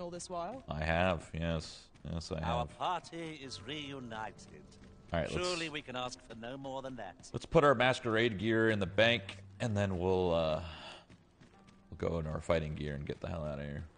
all this while? I have, yes. Yes, I Our have. party is reunited. All right, Surely we can ask for no more than that. let's put our masquerade gear in the bank, and then we'll go in our fighting gear and get the hell out of here.